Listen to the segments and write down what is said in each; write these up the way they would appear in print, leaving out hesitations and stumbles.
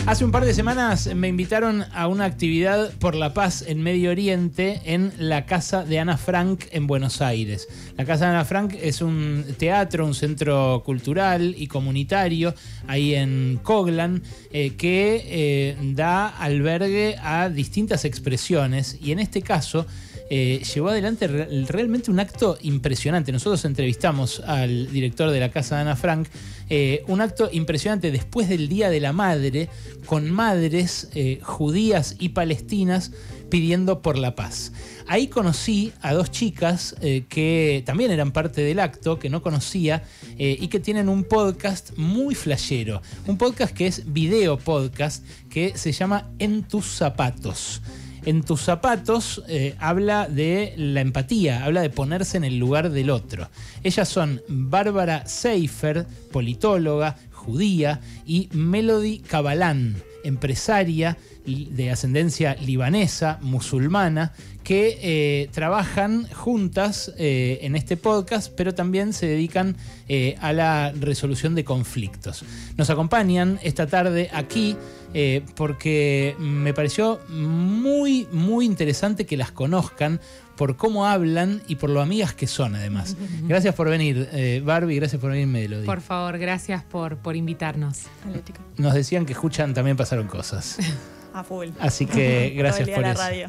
Hace un par de semanas me invitaron a una actividad por la paz en Medio Oriente en la Casa de Ana Frank en Buenos Aires. La Casa de Ana Frank es un teatro, un centro cultural y comunitario ahí en Coglan que da albergue a distintas expresiones y en este caso llevó adelante realmente un acto impresionante. Nosotros entrevistamos al director de la Casa de Ana Frank, un acto impresionante después del Día de la Madre, con madres judías y palestinas pidiendo por la paz. Ahí conocí a dos chicas que también eran parte del acto, que no conocía, y que tienen un podcast muy flashero. Un podcast que es video podcast, que se llama En tus zapatos. En tus zapatos habla de la empatía, habla de ponerse en el lugar del otro. Ellas son Bárbara Seifer, politóloga, judía, y Melody Cabalán, empresaria de ascendencia libanesa, musulmana, que trabajan juntas en este podcast, pero también se dedican a la resolución de conflictos. Nos acompañan esta tarde aquí porque me pareció muy, muy interesante que las conozcan por cómo hablan y por lo amigas que son, además. Gracias por venir, Barbie, gracias por venir, Melody. Por favor, gracias por invitarnos. Nos decían que escuchan También Pasaron Cosas. A full. Así que gracias por eso. Radio.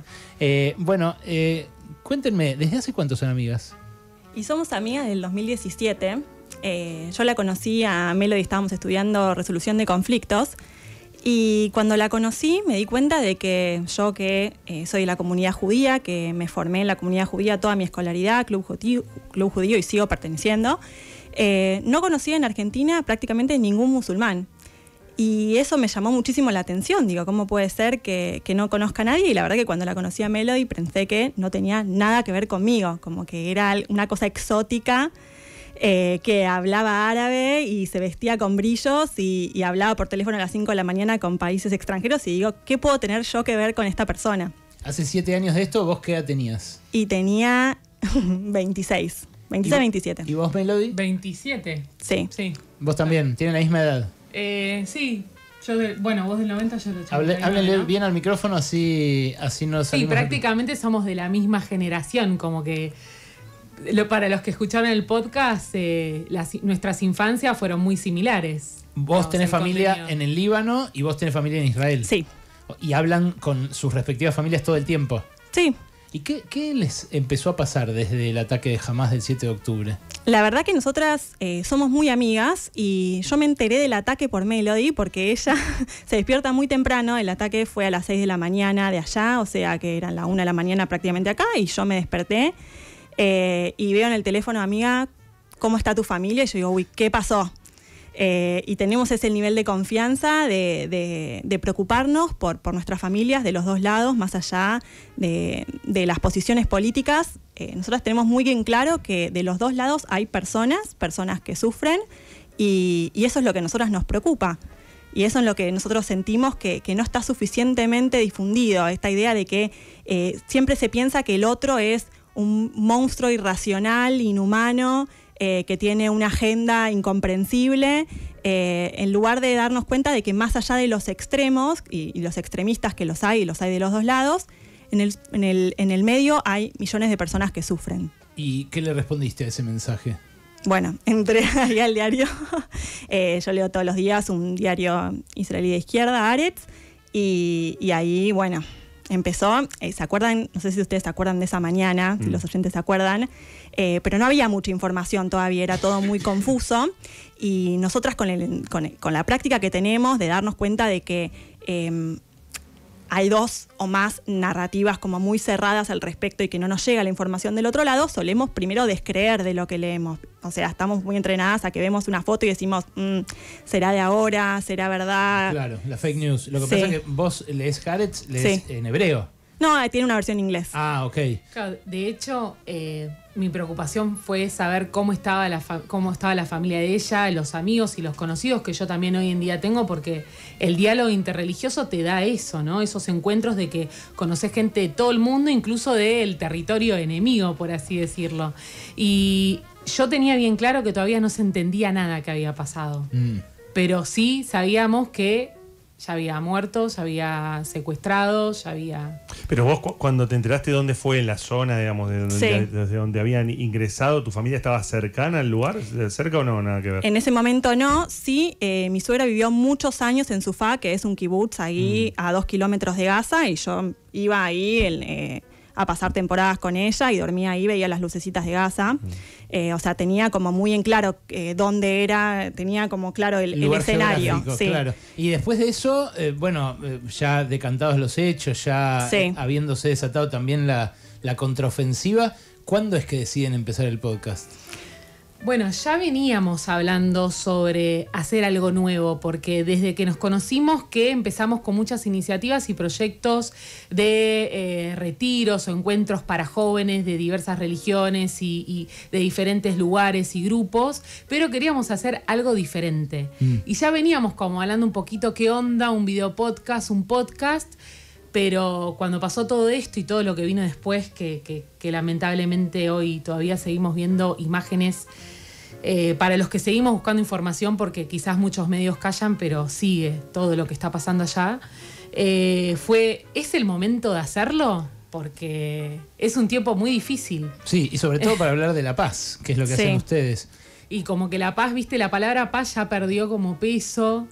Cuéntenme, ¿desde hace cuánto son amigas? Y somos amigas del 2017. Yo la conocí a Melody, estábamos estudiando resolución de conflictos. Y cuando la conocí me di cuenta de que yo, que soy de la comunidad judía, que me formé en la comunidad judía toda mi escolaridad, club judío y sigo perteneciendo, no conocía en Argentina prácticamente ningún musulmán. Y eso me llamó muchísimo la atención. Digo, ¿cómo puede ser que no conozca a nadie? Y la verdad que cuando la conocí a Melody pensé que no tenía nada que ver conmigo, como que era una cosa exótica, que hablaba árabe y se vestía con brillos y hablaba por teléfono a las 5 de la mañana con países extranjeros. Y digo, ¿qué puedo tener yo que ver con esta persona? Hace 7 años de esto, ¿vos qué edad tenías? Y tenía 26, 27. ¿Y vos, Melody? 27. Sí. ¿Vos también? ¿Tienen la misma edad? Sí. Vos del 90, yo lo Háblenle bien al micrófono, así nos salimos. Sí, prácticamente somos de la misma generación, como que para los que escucharon el podcast, nuestras infancias fueron muy similares. Vos tenés familia en el Líbano y vos tenés familia en Israel. Sí. Y hablan con sus respectivas familias todo el tiempo. Sí. ¿Y qué les empezó a pasar desde el ataque de Hamás del 7 de octubre? La verdad que nosotras somos muy amigas y yo me enteré del ataque por Melody porque ella se despierta muy temprano. El ataque fue a las 6 de la mañana de allá, o sea que eran la 1 de la mañana prácticamente acá, y yo me desperté y veo en el teléfono, amiga, ¿cómo está tu familia? Y yo digo, uy, ¿qué pasó? Y tenemos ese nivel de confianza de preocuparnos por nuestras familias de los dos lados, más allá de las posiciones políticas. Nosotros tenemos muy bien claro que de los dos lados hay personas que sufren y eso es lo que a nosotras nos preocupa. Y eso es lo que nosotros sentimos que no está suficientemente difundido, esta idea de que siempre se piensa que el otro es un monstruo irracional, inhumano, que tiene una agenda incomprensible, en lugar de darnos cuenta de que más allá de los extremos y los extremistas que los hay de los dos lados, en el medio hay millones de personas que sufren. ¿Y qué le respondiste a ese mensaje? Bueno, entré ahí al diario. Yo leo todos los días un diario israelí de izquierda, Haaretz, y ahí, bueno, empezó. ¿Se acuerdan? No sé si ustedes se acuerdan de esa mañana, si los oyentes se acuerdan, pero no había mucha información todavía, era todo muy confuso. Y nosotras con la práctica que tenemos de darnos cuenta de que hay dos o más narrativas como muy cerradas al respecto y que no nos llega la información del otro lado, solemos primero descreer de lo que leemos. O sea, estamos muy entrenadas a que vemos una foto y decimos, ¿será de ahora? ¿Será verdad? Claro, la fake news. Lo que pasa es que vos lees Haaretz, lees en hebreo. No, tiene una versión en inglés. Ah, ok. Claro, de hecho, mi preocupación fue saber cómo estaba la familia de ella, los amigos y los conocidos que yo también hoy en día tengo, porque el diálogo interreligioso te da eso, ¿no? Esos encuentros de que conoces gente de todo el mundo, incluso del territorio enemigo, por así decirlo. Y yo tenía bien claro que todavía no se entendía nada que había pasado. Pero sí sabíamos que ya había muerto, ya había secuestrado, ya había... Pero vos cuando te enteraste dónde fue la zona, digamos, desde donde habían ingresado, ¿tu familia estaba cercana al lugar? ¿Cerca o no? Nada que ver. En ese momento no, sí, mi suegra vivió muchos años en Sufá, que es un kibutz ahí a 2 kilómetros de Gaza, y yo iba ahí a pasar temporadas con ella y dormía ahí, veía las lucecitas de Gaza. O sea, tenía como muy en claro dónde era, tenía como claro el escenario. Sí. Claro. Y después de eso, ya decantados los hechos, ya habiéndose desatado también la contraofensiva, ¿cuándo es que deciden empezar el podcast? Bueno, ya veníamos hablando sobre hacer algo nuevo, porque desde que nos conocimos que empezamos con muchas iniciativas y proyectos de retiros o encuentros para jóvenes de diversas religiones y de diferentes lugares y grupos, pero queríamos hacer algo diferente. Y ya veníamos como hablando un poquito qué onda, un video podcast, un podcast, pero cuando pasó todo esto y todo lo que vino después, que lamentablemente hoy todavía seguimos viendo imágenes. Para los que seguimos buscando información, porque quizás muchos medios callan, pero sigue todo lo que está pasando allá, ¿es el momento de hacerlo? Porque es un tiempo muy difícil. Sí, y sobre todo para hablar de la paz, que es lo que hacen ustedes. Y como que la paz, viste, la palabra paz ya perdió como peso.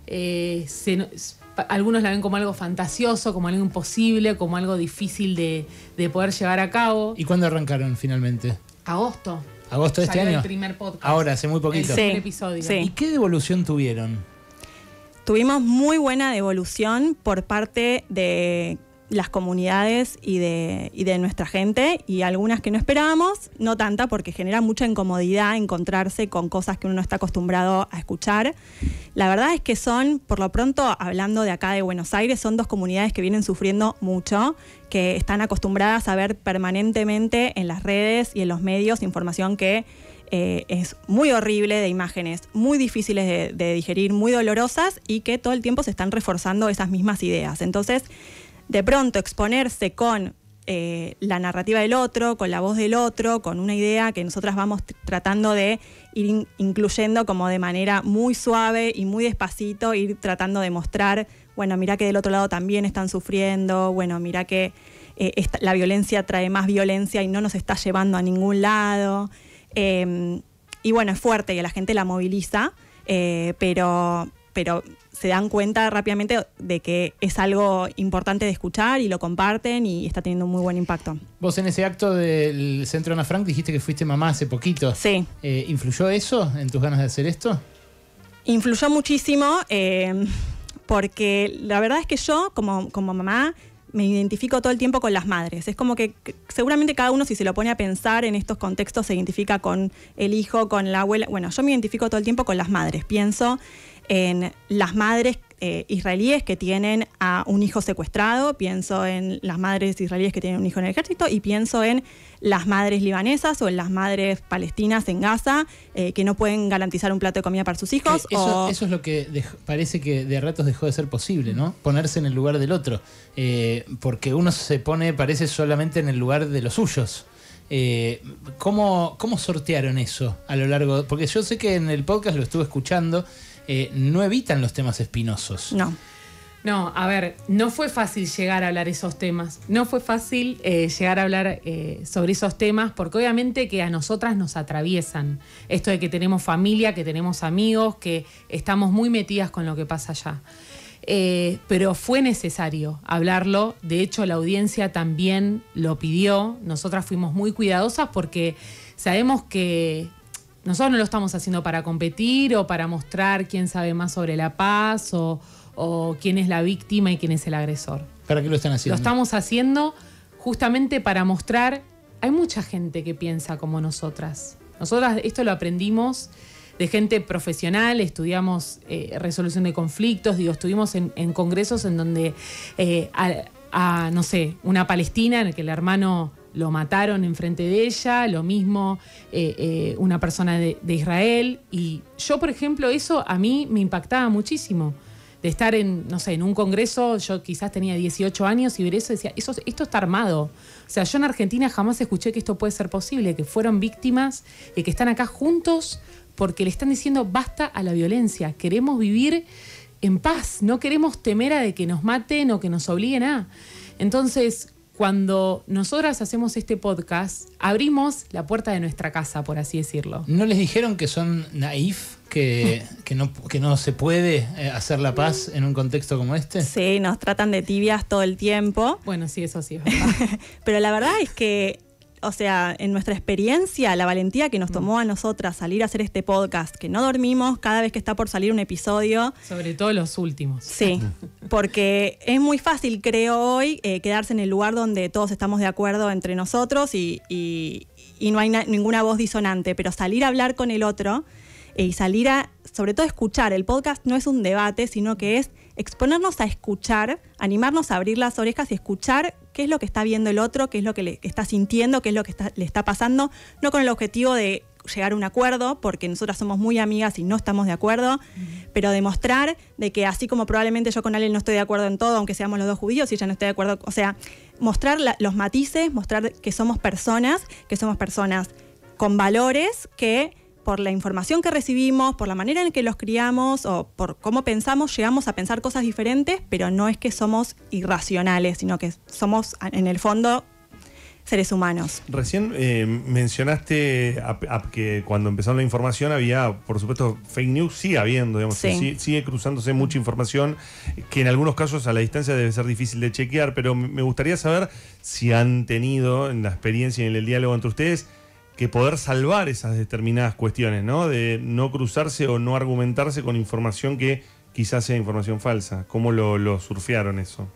Algunos la ven como algo fantasioso, como algo imposible, como algo difícil de poder llevar a cabo. ¿Y cuándo arrancaron finalmente? Agosto. ¿Agosto de este año? El primer podcast. Ahora, hace muy poquito. El primer episodio. Sí. ¿Y qué devolución tuvieron? Tuvimos muy buena devolución por parte de las comunidades y de nuestra gente, y algunas que no esperábamos, no tanta, porque genera mucha incomodidad encontrarse con cosas que uno no está acostumbrado a escuchar. La verdad es que son, por lo pronto, hablando de acá de Buenos Aires, son 2 comunidades que vienen sufriendo mucho, que están acostumbradas a ver permanentemente en las redes y en los medios información que es muy horrible, de imágenes muy difíciles de digerir, muy dolorosas, y que todo el tiempo se están reforzando esas mismas ideas. Entonces, de pronto exponerse con la narrativa del otro, con la voz del otro, con una idea que nosotras vamos tratando de ir incluyendo como de manera muy suave y muy despacito, ir tratando de mostrar, bueno, mirá que del otro lado también están sufriendo, bueno, mirá que la violencia trae más violencia y no nos está llevando a ningún lado. Y bueno, es fuerte y a la gente la moviliza, pero se dan cuenta rápidamente de que es algo importante de escuchar y lo comparten y está teniendo un muy buen impacto. Vos en ese acto del Centro Ana Frank dijiste que fuiste mamá hace poquito. Sí. ¿Influyó eso en tus ganas de hacer esto? Influyó muchísimo porque la verdad es que yo como mamá me identifico todo el tiempo con las madres. Es como que seguramente cada uno, si se lo pone a pensar en estos contextos, se identifica con el hijo, con la abuela. Bueno, yo me identifico todo el tiempo con las madres. Pienso en las madres israelíes que tienen a un hijo secuestrado, pienso en las madres israelíes que tienen un hijo en el ejército, y pienso en las madres libanesas o en las madres palestinas en Gaza que no pueden garantizar un plato de comida para sus hijos. Eso es lo que parece que de ratos dejó de ser posible, ¿no? Ponerse en el lugar del otro. Porque uno se pone, parece, solamente en el lugar de los suyos. ¿Cómo sortearon eso a lo largo? Porque yo sé que en el podcast lo estuve escuchando. No evitan los temas espinosos. No, a ver, no fue fácil llegar a hablar esos temas. No fue fácil llegar a hablar sobre esos temas, porque obviamente que a nosotras nos atraviesan. Esto de que tenemos familia, que tenemos amigos, que estamos muy metidas con lo que pasa allá. Pero fue necesario hablarlo. De hecho, la audiencia también lo pidió. Nosotras fuimos muy cuidadosas porque sabemos que nosotros no lo estamos haciendo para competir o para mostrar quién sabe más sobre la paz o quién es la víctima y quién es el agresor. ¿Para qué lo están haciendo? Lo estamos haciendo justamente para mostrar. Hay mucha gente que piensa como nosotras. Nosotras esto lo aprendimos de gente profesional, estudiamos resolución de conflictos, estuvimos en congresos en donde no sé, una palestina en el que el hermano lo mataron enfrente de ella, lo mismo una persona de Israel. Y yo, por ejemplo, eso a mí me impactaba muchísimo. De estar en un congreso, yo quizás tenía 18 años y ver eso, decía, esto está armado. O sea, yo en Argentina jamás escuché que esto puede ser posible, que fueron víctimas y que están acá juntos porque le están diciendo basta a la violencia. Queremos vivir en paz, no queremos temer a de que nos maten o que nos obliguen a. Entonces, cuando nosotras hacemos este podcast, abrimos la puerta de nuestra casa, por así decirlo. ¿No les dijeron que son naif? Que no se puede hacer la paz en un contexto como este. Sí, nos tratan de tibias todo el tiempo. Bueno, sí, eso sí es verdad. Pero la verdad es que, o sea, en nuestra experiencia, la valentía que nos tomó a nosotras salir a hacer este podcast, que no dormimos cada vez que está por salir un episodio. Sobre todo los últimos. Sí, porque es muy fácil, creo hoy, quedarse en el lugar donde todos estamos de acuerdo entre nosotros y no hay ninguna voz disonante, pero salir a hablar con el otro y salir a, sobre todo, escuchar. El podcast no es un debate, sino que es exponernos a escuchar, animarnos a abrir las orejas y escuchar qué es lo que está viendo el otro, qué es lo que le está sintiendo, qué es lo que le está pasando, no con el objetivo de llegar a un acuerdo, porque nosotras somos muy amigas y no estamos de acuerdo, pero demostrar de que así como probablemente yo con Ale no estoy de acuerdo en todo, aunque seamos los dos judíos y ella no esté de acuerdo, o sea, mostrar los matices, mostrar que somos personas con valores que por la información que recibimos, por la manera en que los criamos o por cómo pensamos, llegamos a pensar cosas diferentes, pero no es que somos irracionales, sino que somos, en el fondo, seres humanos. Recién mencionaste que cuando empezó la información había, por supuesto, fake news, sigue habiendo, digamos, Sí. sigue cruzándose mucha información que en algunos casos a la distancia debe ser difícil de chequear, pero me gustaría saber si han tenido en la experiencia y en el diálogo entre ustedes que poder salvar esas determinadas cuestiones, ¿no? De no cruzarse o no argumentarse con información que quizás sea información falsa. ¿Cómo lo surfearon eso?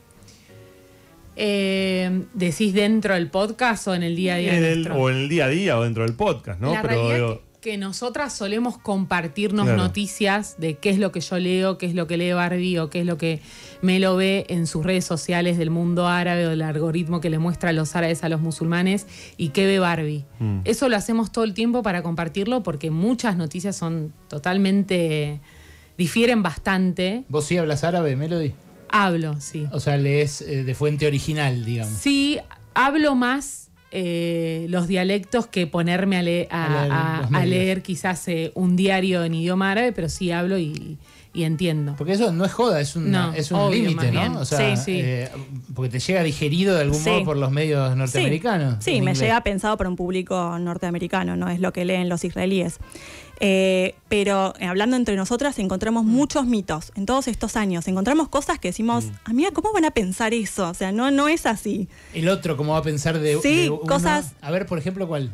¿Decís dentro del podcast o en el día a día? O en el día a día o dentro del podcast, ¿no? La realidad que nosotras solemos compartirnos noticias de qué es lo que yo leo, qué es lo que lee Barbie o qué es lo que Melo ve en sus redes sociales del mundo árabe o del algoritmo que le muestra a los árabes a los musulmanes y qué ve Barbie. Eso lo hacemos todo el tiempo para compartirlo porque muchas noticias son totalmente... difieren bastante. ¿Vos sí hablas árabe, Melody? Hablo, sí. O sea, lees de fuente original, digamos. Sí, hablo más los dialectos que ponerme a leer quizás un diario en idioma árabe, pero sí hablo y entiendo. Porque eso no es joda, es un límite, ¿no? O sea, sí. Porque te llega digerido de algún modo por los medios norteamericanos. Sí, me llega pensado por un público norteamericano, no es lo que leen los israelíes. Pero hablando entre nosotras encontramos muchos mitos en todos estos años. Encontramos cosas que decimos, amiga, ¿cómo van a pensar eso? O sea, no es así. El otro, ¿cómo va a pensar de uno? Cosas... A ver, por ejemplo, ¿cuál?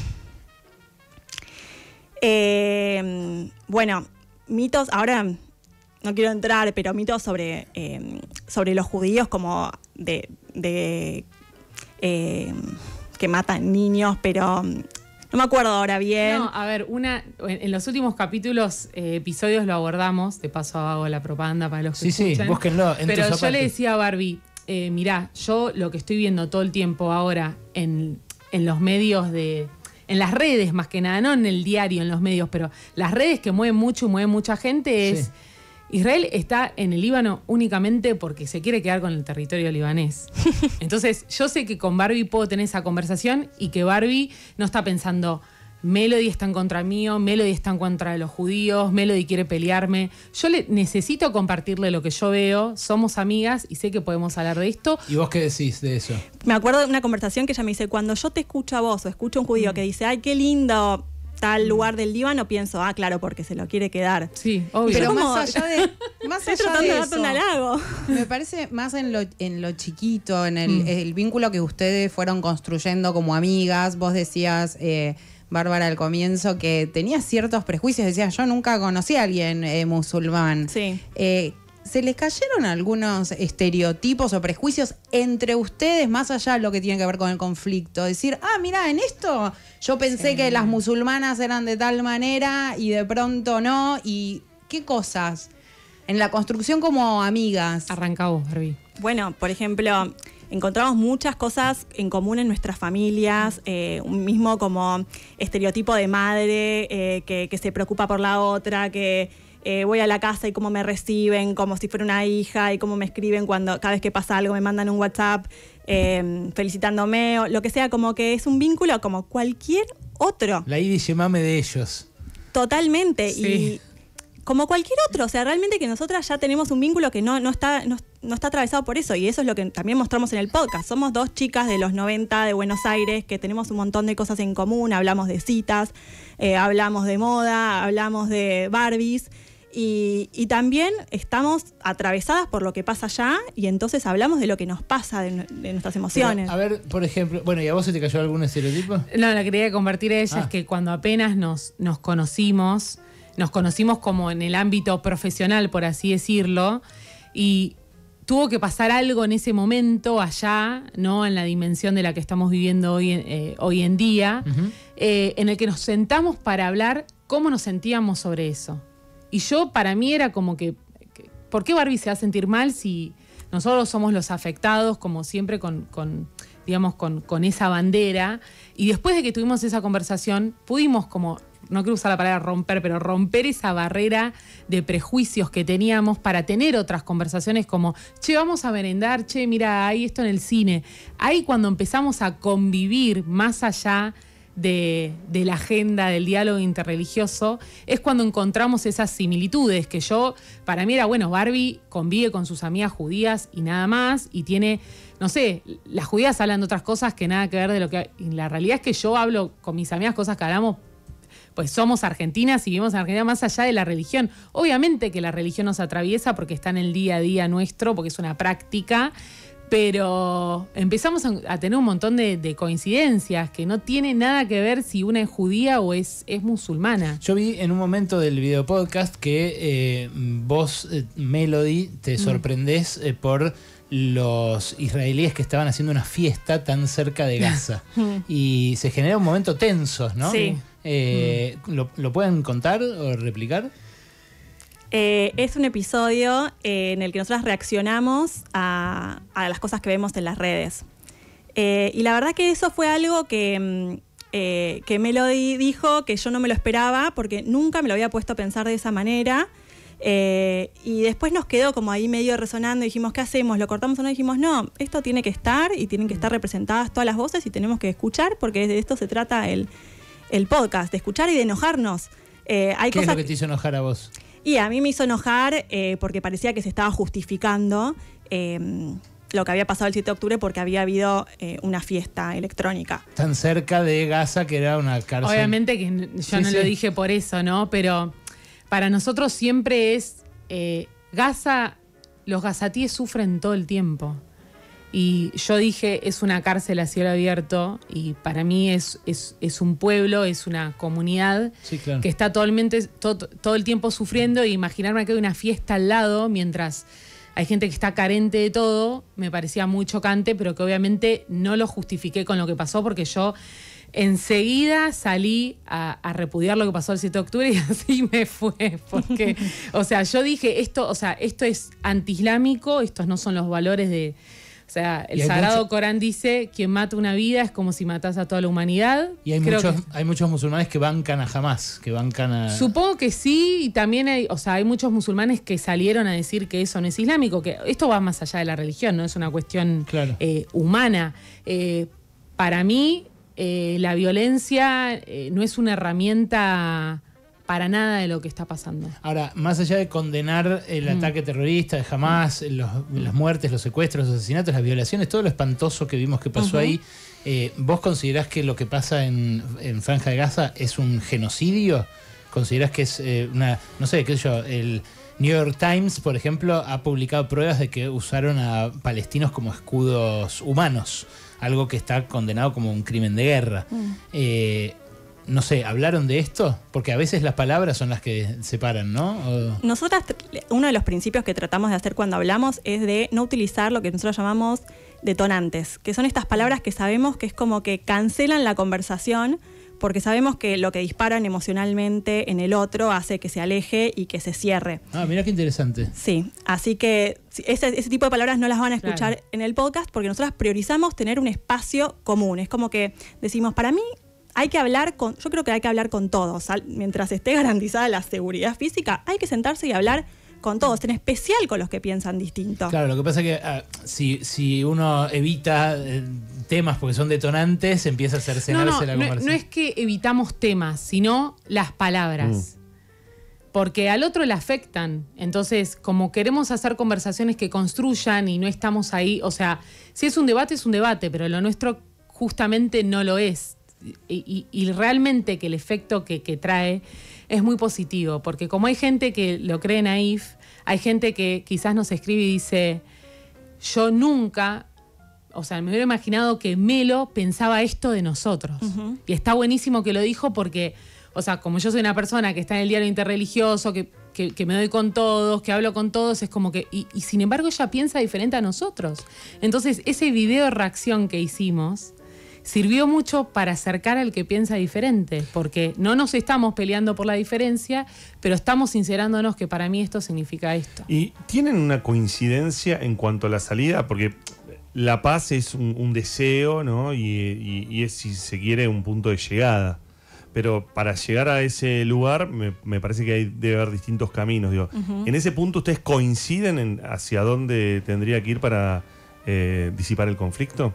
Bueno, mitos, ahora no quiero entrar, pero mitos sobre los judíos como que matan niños, pero... No me acuerdo ahora bien. No, a ver, en los últimos capítulos, episodios lo abordamos. De paso hago la propaganda para los que escuchan. Sí, búsquenlo. Pero yo le decía a Barbie, mirá, yo lo que estoy viendo todo el tiempo ahora en los medios en las redes más que nada, no en el diario, en los medios, pero las redes que mueven mucho y mueven mucha gente es... Israel está en el Líbano únicamente porque se quiere quedar con el territorio libanés. Entonces, yo sé que con Barbie puedo tener esa conversación y que Barbie no está pensando, Melody está en contra mío, Melody está en contra de los judíos, Melody quiere pelearme. Yo necesito compartirle lo que yo veo, somos amigas y sé que podemos hablar de esto. ¿Y vos qué decís de eso? Me acuerdo de una conversación que ella me dice, cuando yo te escucho a vos o escucho a un judío que dice, ay, qué lindo tal lugar del Líbano, pienso, claro, porque se lo quiere quedar. Sí, obvio. Pero más allá de estoy tratando de darte un halago. Me parece más en lo chiquito, en el vínculo que ustedes fueron construyendo como amigas. Vos decías, Bárbara, al comienzo, que tenías ciertos prejuicios. Decías, yo nunca conocí a alguien musulmán. Sí. ¿Se les cayeron algunos estereotipos o prejuicios entre ustedes, más allá de lo que tiene que ver con el conflicto? Decir, mira, en esto yo pensé que las musulmanas eran de tal manera y de pronto no. ¿Y qué cosas? En la construcción como amigas. Arranca vos, Barbie. Bueno, por ejemplo, encontramos muchas cosas en común en nuestras familias, un mismo como estereotipo de madre que se preocupa por la otra, que... voy a la casa y cómo me reciben, como si fuera una hija, y cómo me escriben cada vez que pasa algo, me mandan un WhatsApp felicitándome, o lo que sea, como que es un vínculo como cualquier otro. La Idi Yemame de ellos. Totalmente. Sí. como cualquier otro, o sea, realmente que nosotras ya tenemos un vínculo que no está atravesado por eso, y eso es lo que también mostramos en el podcast. Somos dos chicas de los 90 de Buenos Aires que tenemos un montón de cosas en común, hablamos de citas, hablamos de moda, hablamos de Barbies, y también estamos atravesadas por lo que pasa allá, y entonces hablamos de lo que nos pasa, de nuestras emociones. Pero, a ver, por ejemplo, bueno, ¿y a vos se te cayó algún estereotipo? No, la que quería compartir a ella es que cuando apenas nos conocimos como en el ámbito profesional, por así decirlo, y tuvo que pasar algo en ese momento allá, ¿no? En la dimensión de la que estamos viviendo hoy en día, en el que nos sentamos para hablar cómo nos sentíamos sobre eso. Y para mí era como que ¿por qué Barbie se va a sentir mal si nosotros somos los afectados, como siempre, con esa bandera? Y después de que tuvimos esa conversación, pudimos no quiero usar la palabra romper, pero romper esa barrera de prejuicios que teníamos para tener otras conversaciones como, che, vamos a merendar, che, mira, hay esto en el cine. Ahí cuando empezamos a convivir más allá de la agenda del diálogo interreligioso, es cuando encontramos esas similitudes, que para mí era, bueno, Barbie convive con sus amigas judías y nada más, y tiene, no sé, las judías hablan de otras cosas que nada que ver de lo que... Y la realidad es que yo hablo con mis amigas cosas que hablamos, pues somos argentinas y vivimos en Argentina más allá de la religión. Obviamente que la religión nos atraviesa porque está en el día a día nuestro, porque es una práctica, pero empezamos a tener un montón de coincidencias que no tiene nada que ver si una es judía o es musulmana. Yo vi en un momento del video podcast que vos, Melody, te sorprendés por los israelíes que estaban haciendo una fiesta tan cerca de Gaza. Y se genera un momento tenso, ¿no? Sí. ¿Lo pueden contar o replicar? Es un episodio en el que nosotras reaccionamos a las cosas que vemos en las redes. Y la verdad que eso fue algo que Melody dijo que yo no me lo esperaba porque nunca me lo había puesto a pensar de esa manera. Y después nos quedó como ahí medio resonando y dijimos, ¿qué hacemos? ¿Lo cortamos o no? Dijimos, no, esto tiene que estar y tienen que estar representadas todas las voces y tenemos que escuchar porque de esto se trata el podcast, de escuchar y de enojarnos. ¿Qué es lo que te hizo enojar a vos? Y a mí me hizo enojar porque parecía que se estaba justificando lo que había pasado el 7 de octubre porque había habido una fiesta electrónica. Tan cerca de Gaza que era una cárcel. Obviamente que yo no lo dije por eso, ¿no? Pero para nosotros siempre es Gaza, los gazatíes sufren todo el tiempo. Y yo dije, es una cárcel a cielo abierto y para mí es un pueblo, es una comunidad que está todo el tiempo sufriendo, y imaginarme que hay una fiesta al lado mientras hay gente que está carente de todo, me parecía muy chocante, pero que obviamente no lo justifiqué con lo que pasó porque yo enseguida salí a repudiar lo que pasó el 7 de octubre y así me fue. Porque, o sea, yo dije, esto es antiislámico, estos no son los valores de... O sea, el Sagrado Corán dice, quien mata una vida es como si matase a toda la humanidad. Y hay muchos musulmanes que bancan a Hamás, que bancan a... Supongo que sí, y también hay muchos musulmanes que salieron a decir que eso no es islámico, que esto va más allá de la religión, no es una cuestión humana. Para mí, la violencia no es una herramienta para nada de lo que está pasando. Ahora, más allá de condenar el ataque terrorista de Hamás, las muertes, los secuestros, los asesinatos, las violaciones, todo lo espantoso que vimos que pasó ahí, ¿vos considerás que lo que pasa en Franja de Gaza es un genocidio? ¿Considerás que es no sé, qué sé yo, el New York Times, por ejemplo, ha publicado pruebas de que usaron a palestinos como escudos humanos, algo que está condenado como un crimen de guerra? No sé, ¿hablaron de esto? Porque a veces las palabras son las que separan, ¿no? Nosotras, uno de los principios que tratamos de hacer cuando hablamos es de no utilizar lo que nosotros llamamos detonantes, que son estas palabras que sabemos que es como que cancelan la conversación porque sabemos que lo que disparan emocionalmente en el otro hace que se aleje y que se cierre. Ah, mira qué interesante. Sí, así que ese tipo de palabras no las van a escuchar en el podcast porque nosotras priorizamos tener un espacio común. Es como que decimos, para mí... yo creo que hay que hablar con todos. Mientras esté garantizada la seguridad física, hay que sentarse y hablar con todos, en especial con los que piensan distinto. Claro, lo que pasa es que si uno evita temas porque son detonantes, empieza a cercenarse la conversación. No es que evitamos temas, sino las palabras. porque al otro le afectan. Entonces, como queremos hacer conversaciones que construyan y no estamos ahí, o sea, si es un debate, pero lo nuestro justamente no lo es. Y realmente que el efecto que trae es muy positivo, porque como hay gente que lo cree naif, hay gente que quizás nos escribe y dice, yo nunca, o sea, me hubiera imaginado que Melo pensaba esto de nosotros. Uh-huh. Y está buenísimo que lo dijo porque, o sea, como yo soy una persona que está en el diario interreligioso, que me doy con todos, que hablo con todos, es como que... Y sin embargo ella piensa diferente a nosotros. Entonces ese video reacción que hicimos sirvió mucho para acercar al que piensa diferente, porque no nos estamos peleando por la diferencia, pero estamos sincerándonos que para mí esto significa esto. ¿Y tienen una coincidencia en cuanto a la salida? Porque la paz es un deseo, ¿no? Y es, si se quiere, un punto de llegada. Pero para llegar a ese lugar me parece que debe haber distintos caminos. Digo. Uh-huh. ¿En ese punto ustedes coinciden en hacia dónde tendría que ir para disipar el conflicto?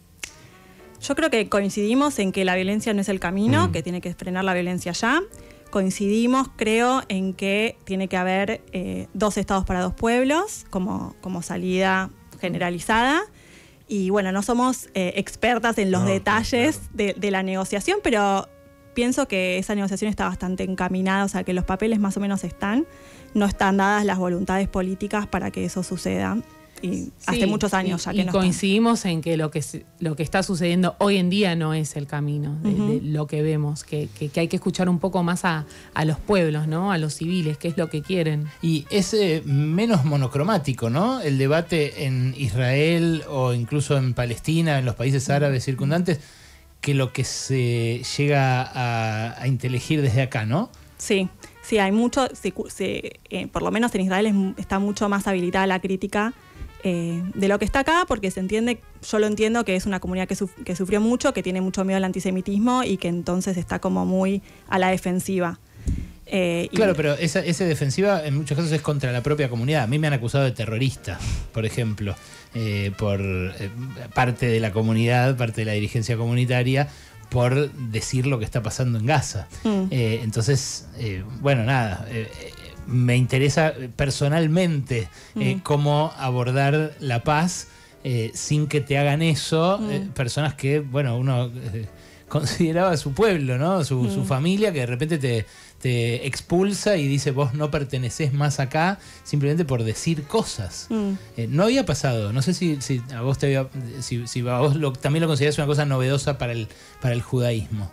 Yo creo que coincidimos en que la violencia no es el camino, que tiene que frenar la violencia ya. Coincidimos, creo, en que tiene que haber 2 estados para 2 pueblos como salida generalizada. Y bueno, no somos expertas en los detalles de la negociación, pero pienso que esa negociación está bastante encaminada, o sea, que los papeles más o menos están, no están dadas las voluntades políticas para que eso suceda. Y hace muchos años ya que no coincidimos en que lo que está sucediendo hoy en día no es el camino de lo que vemos, que hay que escuchar un poco más a los pueblos, ¿no? A los civiles, qué es lo que quieren. Y es menos monocromático, ¿no? El debate en Israel o incluso en Palestina, en los países árabes circundantes, que lo que se llega a inteligir desde acá, ¿no? Sí, hay mucho, por lo menos en Israel está mucho más habilitada la crítica de lo que está acá, porque se entiende, yo lo entiendo, que es una comunidad que sufrió mucho, que tiene mucho miedo al antisemitismo y que entonces está como muy a la defensiva. Claro, pero esa defensiva en muchos casos es contra la propia comunidad. A mí me han acusado de terrorista, por ejemplo, por parte de la comunidad, parte de la dirigencia comunitaria, por decir lo que está pasando en Gaza. Entonces, bueno, nada, me interesa personalmente cómo abordar la paz sin que te hagan eso personas que, bueno, uno consideraba a su pueblo, ¿no? Su familia, que de repente te expulsa y dice, vos no pertenecés más acá, simplemente por decir cosas. No había pasado, no sé si a vos también lo considerás una cosa novedosa para el judaísmo.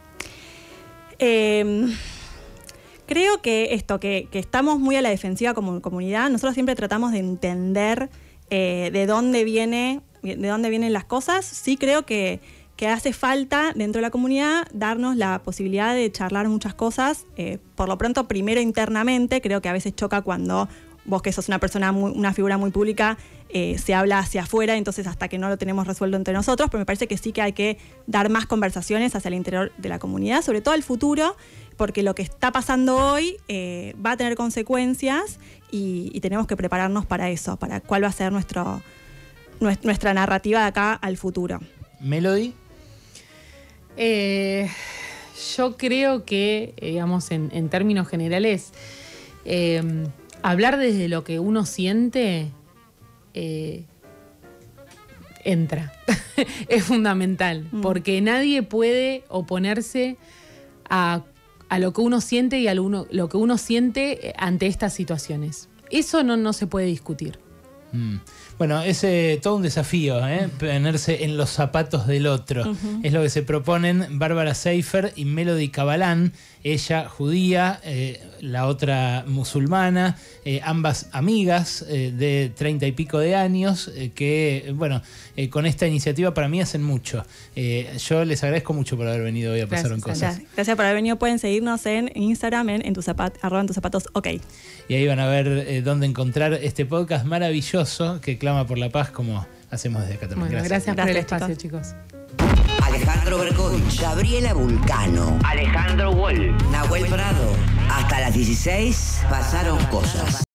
Creo que que estamos muy a la defensiva como comunidad. Nosotros siempre tratamos de entender de dónde vienen las cosas. Sí creo que hace falta dentro de la comunidad darnos la posibilidad de charlar muchas cosas. Por lo pronto, primero internamente, creo que a veces choca cuando vos, que sos una figura muy pública, se habla hacia afuera, entonces hasta que no lo tenemos resuelto entre nosotros, pero me parece que sí que hay que dar más conversaciones hacia el interior de la comunidad, sobre todo al futuro, porque lo que está pasando hoy va a tener consecuencias y tenemos que prepararnos para eso, para cuál va a ser nuestra narrativa de acá al futuro. Melody. Yo creo que, digamos, en términos generales, hablar desde lo que uno siente entra. Es fundamental, porque nadie puede oponerse a lo que uno siente y lo que uno siente ante estas situaciones. Eso no se puede discutir. Bueno, es todo un desafío, ponerse en los zapatos del otro. Es lo que se proponen Bárbara Seifer y Melody Cabalán, ella judía, la otra musulmana, ambas amigas de 30 y pico de años, que, bueno, con esta iniciativa para mí hacen mucho. Yo les agradezco mucho por haber venido hoy a Pasaron Cosas. Gracias por haber venido. Pueden seguirnos en Instagram, en @entuzapatos, ok. Y ahí van a ver dónde encontrar este podcast maravilloso que clama por la paz, como hacemos desde acá también. Bueno, gracias por el espacio, chicos. Alejandro Berkovich, Gabriela Vulcano, Alejandro Wall, Nahuel Prado. Hasta las 16 pasaron cosas.